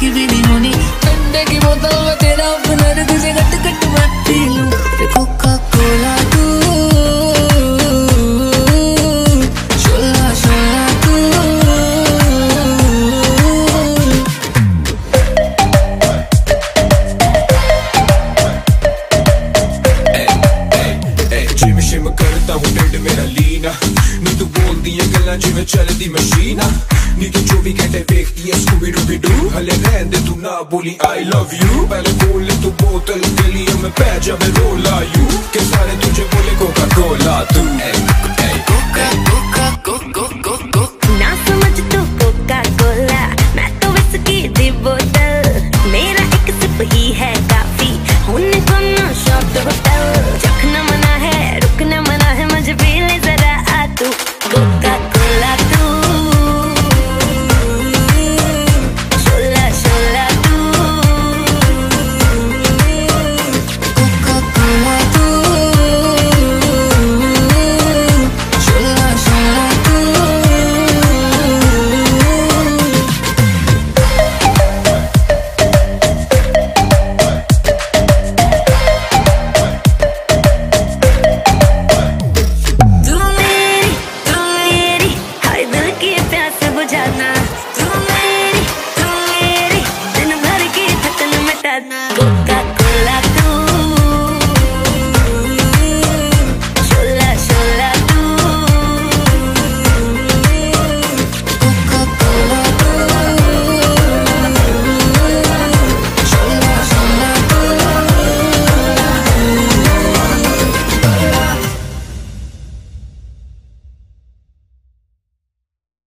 की भी नहीं होनी। ठंडे की बोतल में तेरा अपना तुझे गट गट मैं पी लूं। कोका कोला तू, शोला शोला तू। जिम शिम करता हूँ ढिड मेरा लीना, नी तू बोलदी है गल्लां जिवें चलदी मशीना, नी तू 24 घंटे देखती है स्कूबी डूबी डू। हले रहन दे तू ना बोली आई लव यू, पहले बोल तू बोतल गली में पै जावे रोला यू, के सारे तुझे बोले कोका